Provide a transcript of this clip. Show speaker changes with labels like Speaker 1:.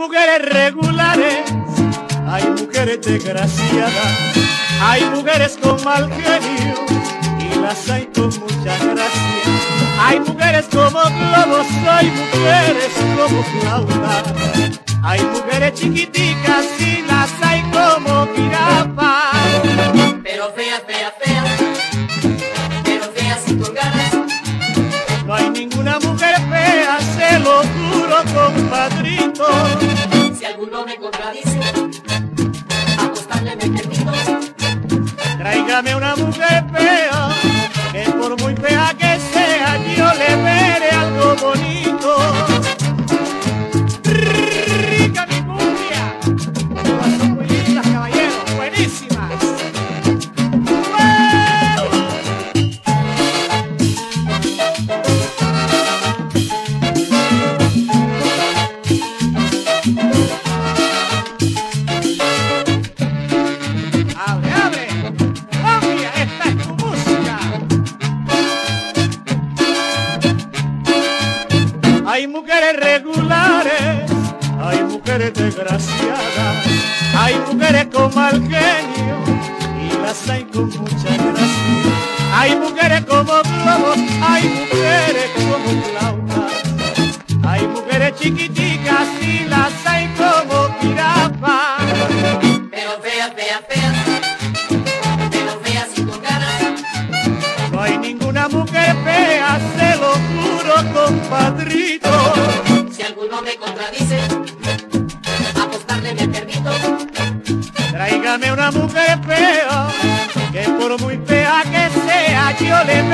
Speaker 1: mujeres regulares, hay mujeres desgraciadas, hay mujeres con mal genio y las hay con mucha gracia. Hay mujeres como globos, hay mujeres como flautas, hay mujeres chiquiticas y las hay como jirafas.
Speaker 2: Pero feas, feas, feas, pero feas y con ganas.
Speaker 1: No hay ninguna mujer fea, se lo juro, compadrito.
Speaker 2: Si alguno me contradice, apostarle me permito.
Speaker 1: Tráigame una mujer fea, que por muy fea que sea, yo le veré algo bonito. Rica mi cumbia, todas son muy lindas, caballeros, buenísimas. Abre, abre, Colombia, esta es tu música. Hay mujeres regulares, hay mujeres desgraciadas, hay mujeres con mal genio y las hay con mucha gracia. Hay mujeres como globos, hay mujeres como flautas, hay mujeres chiquiticas y las hay como jirafas.
Speaker 2: Pero feas, feas, feas, pero feas y con ganas.
Speaker 1: No hay ninguna mujer fea, se lo juro, compadrito.
Speaker 2: Si alguno me contradice, apostarle me permito.
Speaker 1: Tráigame una mujer fea, que por muy fea que sea, yo le